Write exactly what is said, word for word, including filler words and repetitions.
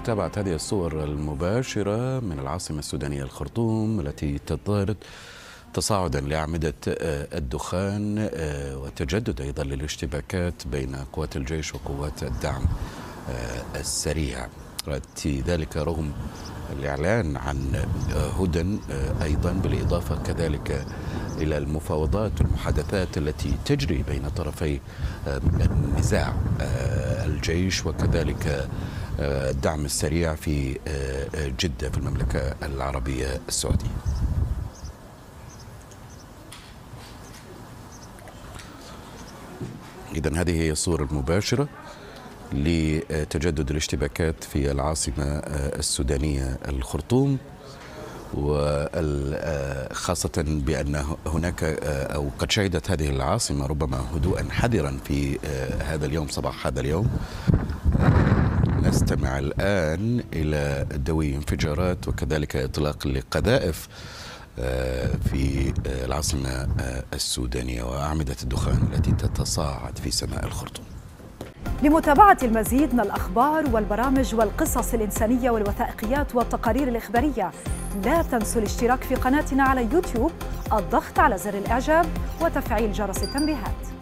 لمتابعة هذه الصور المباشرة من العاصمة السودانية الخرطوم التي تظهر تصاعدا لأعمدة الدخان وتجدد أيضا للاشتباكات بين قوات الجيش وقوات الدعم السريع. يأتي ذلك رغم الإعلان عن هدن أيضا، بالإضافة كذلك إلى المفاوضات والمحادثات التي تجري بين طرفي النزاع، الجيش وكذلك الدعم السريع في جدة في المملكة العربية السعودية. إذن هذه هي الصورة المباشرة لتجدد الاشتباكات في العاصمة السودانية الخرطوم، وخاصة بأن هناك أو قد شهدت هذه العاصمة ربما هدوءا حذرا في هذا اليوم، صباح هذا اليوم. نستمع الآن إلى دوي انفجارات وكذلك إطلاق لقذائف في العاصمة السودانية وأعمدة الدخان التي تتصاعد في سماء الخرطوم. لمتابعة المزيد من الأخبار والبرامج والقصص الإنسانية والوثائقيات والتقارير الإخبارية، لا تنسوا الاشتراك في قناتنا على يوتيوب، الضغط على زر الإعجاب وتفعيل جرس التنبيهات.